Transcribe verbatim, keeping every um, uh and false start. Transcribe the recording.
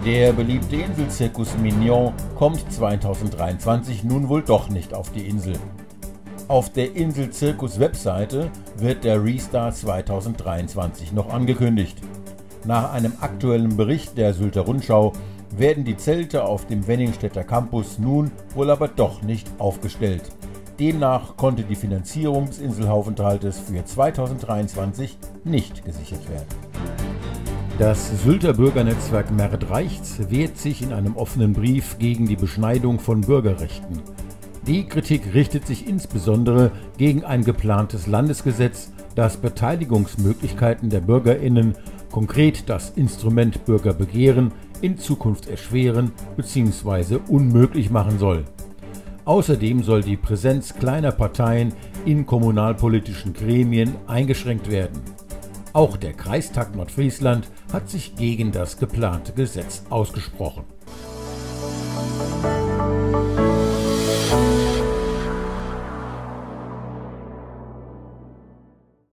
Der beliebte Inselzirkus Mignon kommt zweitausenddreiundzwanzig nun wohl doch nicht auf die Insel. Auf der Inselzirkus-Webseite wird der Restart zweitausenddreiundzwanzig noch angekündigt. Nach einem aktuellen Bericht der Sylter Rundschau werden die Zelte auf dem Wenningstedter Campus nun wohl aber doch nicht aufgestellt. Demnach konnte die Finanzierung des Inselaufenthaltes für zweitausenddreiundzwanzig nicht gesichert werden. Das Sylter Bürgernetzwerk Märt-Reichts wehrt sich in einem offenen Brief gegen die Beschneidung von Bürgerrechten. Die Kritik richtet sich insbesondere gegen ein geplantes Landesgesetz, das Beteiligungsmöglichkeiten der BürgerInnen, konkret das Instrument Bürgerbegehren, in Zukunft erschweren bzw. unmöglich machen soll. Außerdem soll die Präsenz kleiner Parteien in kommunalpolitischen Gremien eingeschränkt werden. Auch der Kreistag Nordfriesland hat sich gegen das geplante Gesetz ausgesprochen.